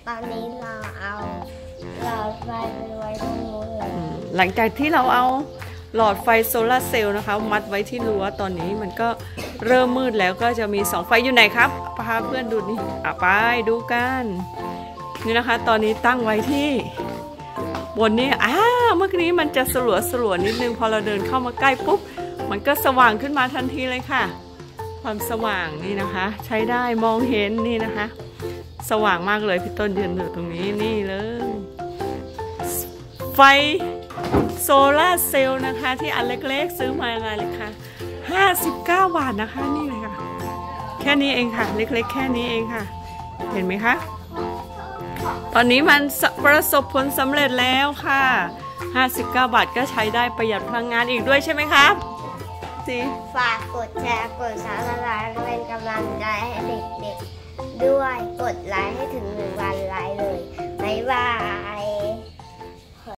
ตอนนี้เราเอาหลอดไฟไปไว้ตรงนู้นเลยหลังจากที่เราเอาหลอดไฟโซลาร์เซลล์นะคะมัดไว้ที่รั้วตอนนี้มันก็เริ่มมืดแล้วก็จะมี2ไฟอยู่ไหนครับพาเพื่อนดูนี่ไปดูกันนี่นะคะตอนนี้ตั้งไว้ที่บนนี้เมื่อกี้มันจะสลัวนิดนึงพอเราเดินเข้ามาใกล้ปุ๊บมันก็สว่างขึ้นมาทันทีเลยค่ะความสว่างนี่นะคะใช้ได้มองเห็นนี่นะคะสว่างมากเลยพี่ต้นยืนอยู่ตรงนี้นี่เลยไฟโซลาร์เซลล์นะคะที่อันเล็กๆซื้อมาอะไรเลยค่ะ59 บาทนะคะนี่เลยค่ะแค่นี้เองค่ะเล็กๆแค่นี้เองค่ะเห็นไหมคะตอนนี้มันประสบผลสำเร็จแล้วค่ะ59 บาทก็ใช้ได้ประหยัดพลังงานอีกด้วยใช่ไหมครับฝากกดแชร์กดSubscribeเป็นกำลังใจให้เด็กๆด้วยกดไลค์ให้ถึง1,000 ไลค์เลยบ๊ายบาย